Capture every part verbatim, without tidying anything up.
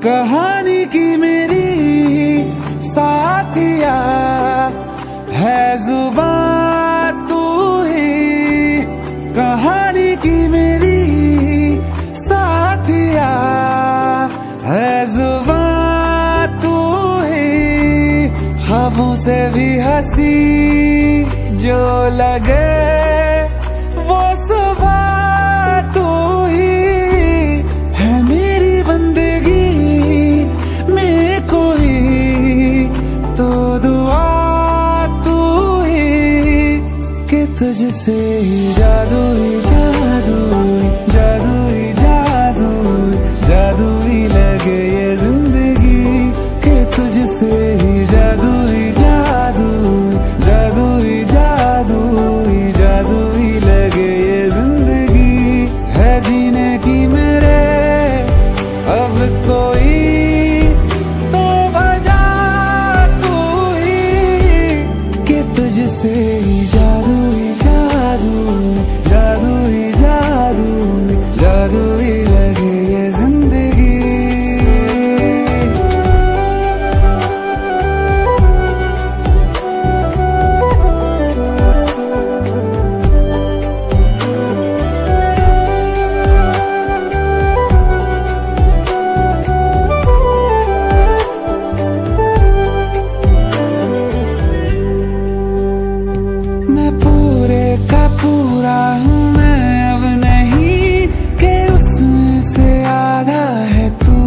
कहानी की मेरी साथिया है जुबान तू ही, कहानी की मेरी साथिया है जुबान तू ही। ख्वाबों से भी हंसी जो लगे वो सुबह तू ही है। मेरी बंदगी में कोई तो दुआ तू ही, कि तुझसे जादू ही जादू जादू ही जादू जादू ही लगे ये जिंदगी, कि तुझसे ही जादू ही जादू जादू ही जादू जादू ही लगे ये जिंदगी है जीने की मेरे अब कोई तो वजह तू ही, कि तुझसे ही जादू ही जादू जादू ही जादू जादू ही लगे ये जिंदगी। मैं पूरे का पूरा हूँ मैं अब नहीं, कि उसमें से आधा है तू,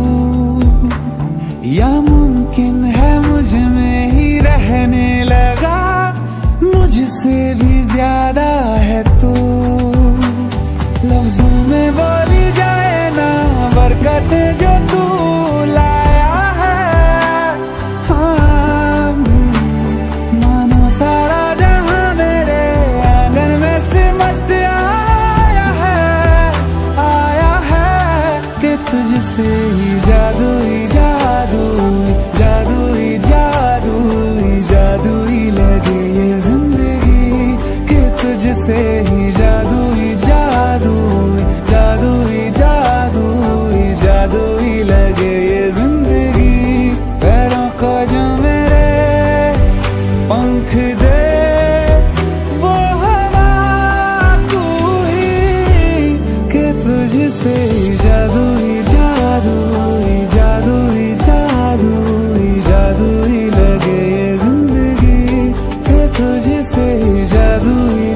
या मुमकिन है मुझ में ही रहने लगा मुझसे भी ज्यादा है तू। लफ्जों में बोली जाए ना बरकत जो तू लाया है, हाँ मानो सारा जहां मेरे आंगन में सिमट आया है आया है, कि तुझसे ही जादू ही जादू जादू ही जादू जादू ही लगे ये जिंदगी, कि तुझसे ही जादू ही जादू जादू ही जादू जादू ही लगे ये जिंदगी। पैरों को जो मेरे पंख दे वो हवा तू ही, कि तुझसे ही जादू ही जादू जादू ही जादू जादू ही लगे ये जिंदगी, कि तुझसे ही जादू ही